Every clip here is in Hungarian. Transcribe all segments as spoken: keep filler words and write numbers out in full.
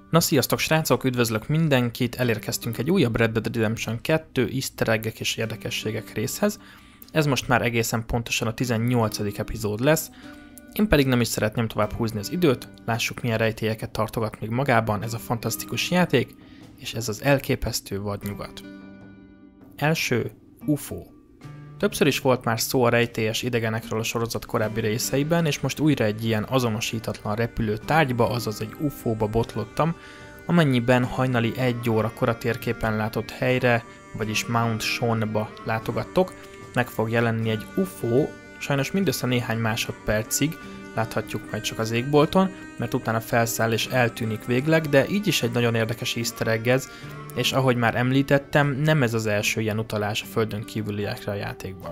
Na sziasztok srácok, üdvözlök mindenkit, elérkeztünk egy újabb Red Dead Redemption kettő easter egg-ek és érdekességek részhez. Ez most már egészen pontosan a tizennyolcadik epizód lesz, én pedig nem is szeretném tovább húzni az időt, lássuk milyen rejtélyeket tartogat még magában ez a fantasztikus játék, és ez az elképesztő vadnyugat. Első, u f o. Többször is volt már szó a rejtélyes idegenekről a sorozat korábbi részeiben, és most újra egy ilyen azonosítatlan repülő tárgyba, azaz egy u f o-ba botlottam, amennyiben hajnali egy órakor a térképen látott helyre, vagyis Mount Sean-ba látogattok, meg fog jelenni egy u f o, sajnos mindössze néhány másodpercig, láthatjuk majd csak az égbolton, mert utána felszáll és eltűnik végleg, de így is egy nagyon érdekes easter egg ez, és ahogy már említettem, nem ez az első ilyen utalás a földön kívüliekre a játékban.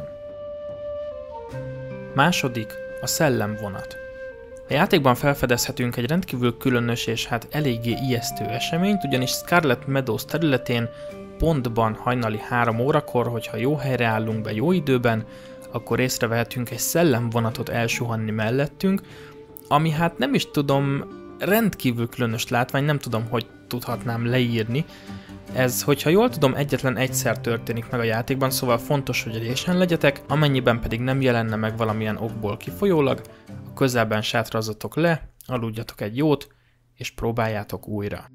Második, a szellemvonat. A játékban felfedezhetünk egy rendkívül különös és hát eléggé ijesztő eseményt, ugyanis Scarlet Meadows területén pontban hajnali három órakor, hogyha jó helyre állunk be jó időben, akkor észrevehetünk egy szellemvonatot elsuhanni mellettünk, ami hát nem is tudom, rendkívül különös látvány, nem tudom, hogy tudhatnám leírni. Ez, hogyha jól tudom, egyetlen egyszer történik meg a játékban, szóval fontos, hogy résen legyetek, amennyiben pedig nem jelenne meg valamilyen okból kifolyólag, a közelben sátrazzatok le, aludjatok egy jót, és próbáljátok újra.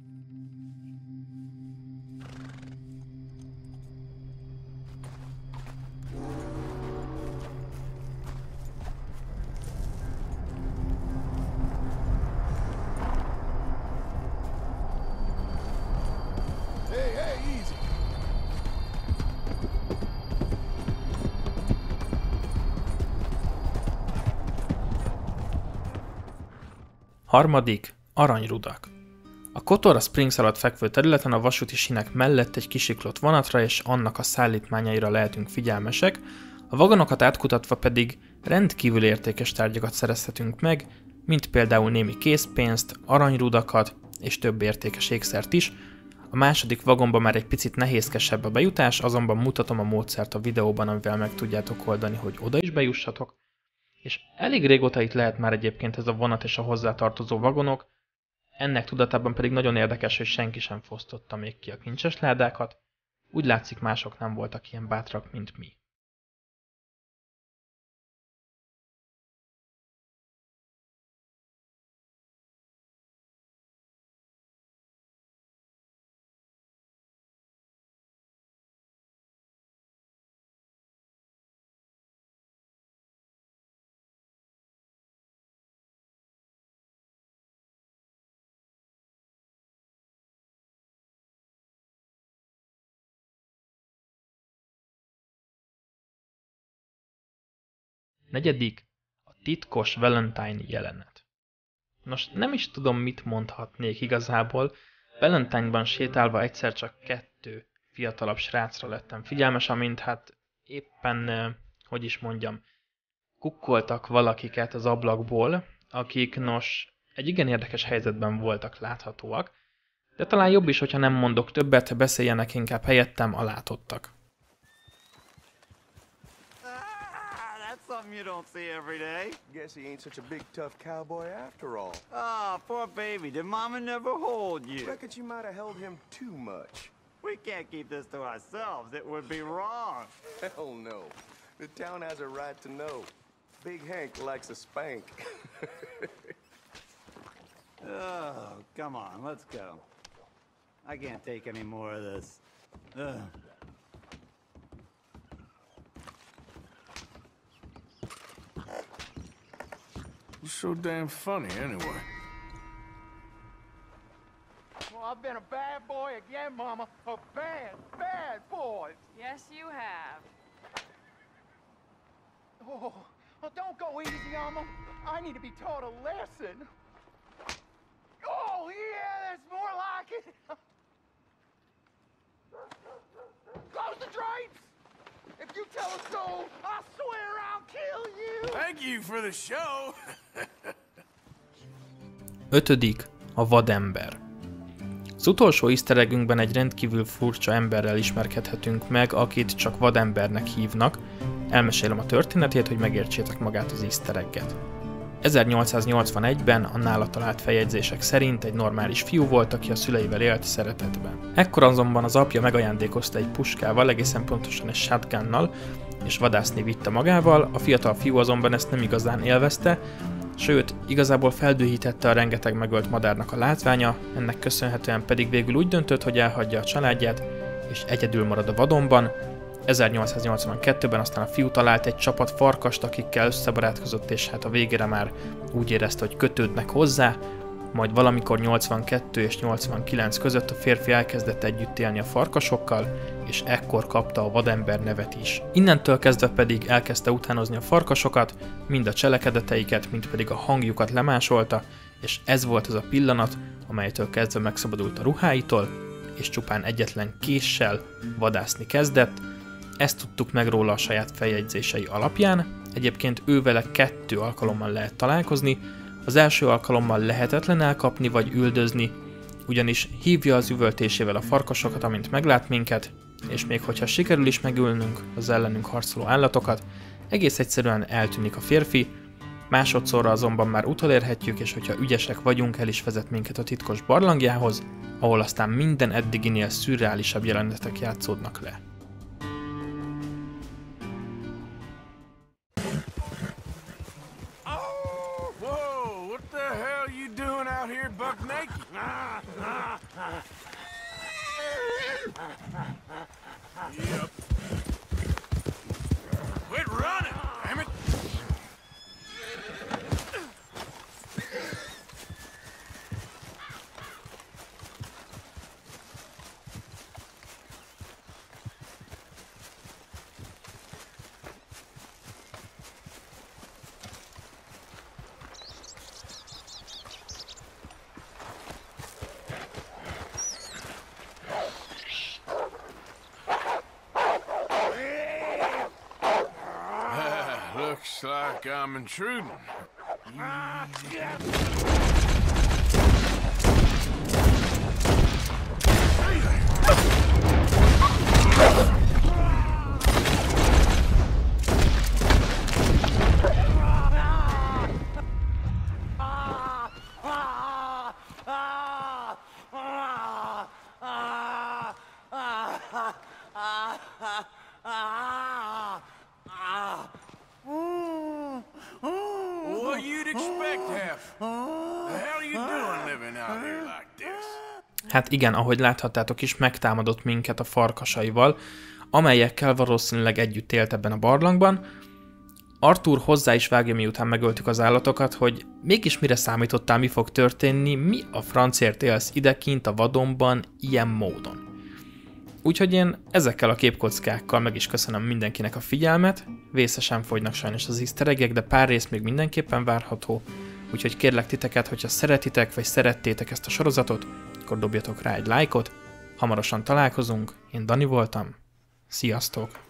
Harmadik, aranyrudak. A Kotora Springs alatt fekvő területen a vasúti sínek mellett egy kisiklott vonatra és annak a szállítmányaira lehetünk figyelmesek, a vagonokat átkutatva pedig rendkívül értékes tárgyakat szerezhetünk meg, mint például némi készpénzt, aranyrudakat és több értékes ékszert is. A második vagonban már egy picit nehézkesebb a bejutás, azonban mutatom a módszert a videóban, amivel meg tudjátok oldani, hogy oda is bejussatok. És elég régóta itt lehet már egyébként ez a vonat és a hozzátartozó vagonok, ennek tudatában pedig nagyon érdekes, hogy senki sem fosztotta még ki a kincses ládákat, úgy látszik mások nem voltak ilyen bátrak, mint mi. Negyedik, a titkos Valentine jelenet. Nos, nem is tudom, mit mondhatnék igazából, Valentine-ban sétálva egyszer csak kettő fiatalabb srácra lettem figyelmes, amint hát éppen, hogy is mondjam, kukkoltak valakiket az ablakból, akik nos, egy igen érdekes helyzetben voltak láthatóak, de talán jobb is, hogyha nem mondok többet, beszéljenek inkább helyettem a látottak. You don't see every day. Guess he ain't such a big tough cowboy after all. Ah, poor baby. Did Mama never hold you? Reckon she might have held him too much. We can't keep this to ourselves. It would be wrong. Hell no. The town has a right to know. Big Hank likes a spank. Oh, come on. Let's go. I can't take any more of this. Ugh. What's so damn funny, anyway? Well, I've been a bad boy again, Mama. A bad, bad boy. Yes, you have. Oh, well, don't go easy on them. I need to be taught a lesson. Oh, yeah, that's more like it. Close the drapes. If you tell us so, I swear I'll kill you. Thank you for the show. Ötödik, a vadember. Az utolsó easter eggünkben egy rendkívül furcsa emberrel ismerkedhetünk meg, akit csak vadembernek hívnak. Elmesélem a történetét, hogy megértsétek magát az easter egget. ezernyolcszáznyolcvanegyben a nála talált feljegyzések szerint egy normális fiú volt, aki a szüleivel élt szeretetben. Ekkor azonban az apja megajándékozta egy puskával, egészen pontosan egy shotgunnal, és vadászni vitte magával, a fiatal fiú azonban ezt nem igazán élvezte, sőt, igazából feldühítette a rengeteg megölt madárnak a látványa, ennek köszönhetően pedig végül úgy döntött, hogy elhagyja a családját, és egyedül marad a vadonban. ezernyolcszáznyolcvankettőben aztán a fiú talált egy csapat farkast, akikkel összebarátkozott, és hát a végére már úgy érezte, hogy kötődnek hozzá, majd valamikor nyolcvankettő és nyolcvankilenc között a férfi elkezdett együtt élni a farkasokkal, és ekkor kapta a vadember nevet is. Innentől kezdve pedig elkezdte utánozni a farkasokat, mind a cselekedeteiket, mind pedig a hangjukat lemásolta, és ez volt az a pillanat, amelytől kezdve megszabadult a ruháitól, és csupán egyetlen késsel vadászni kezdett. Ezt tudtuk meg róla a saját feljegyzései alapján. Egyébként ővele kettő alkalommal lehet találkozni, az első alkalommal lehetetlen elkapni vagy üldözni, ugyanis hívja az üvöltésével a farkasokat, amint meglát minket, és még hogyha sikerül is megölnünk az ellenünk harcoló állatokat, egész egyszerűen eltűnik a férfi, másodszorra azonban már utolérhetjük, és hogyha ügyesek vagyunk, el is vezet minket a titkos barlangjához, ahol aztán minden eddiginél szürreálisabb jelenetek játszódnak le. Buck naked. Yep. Quit running, damn it! Looks like I'm intruding. What you'd expect, Hef? The hell are you doing living out here like this? Hát igen, ahogy láthattátok is, megtámadott minket a farkasaival, amelyekkel valószínűleg együtt élt ebben a barlangban. Arthur hozzá is vágja, miután megöltük az állatokat, hogy mégis mire számítottál, mi fog történni, mi a francért élsz idekint a vadonban ilyen módon. Úgyhogy én ezekkel a képkockákkal meg is köszönöm mindenkinek a figyelmet, vészesen fogynak sajnos az easter egg-ek, de pár rész még mindenképpen várható, úgyhogy kérlek titeket, hogyha szeretitek vagy szerettétek ezt a sorozatot, akkor dobjatok rá egy lájkot, hamarosan találkozunk, én Dani voltam, sziasztok!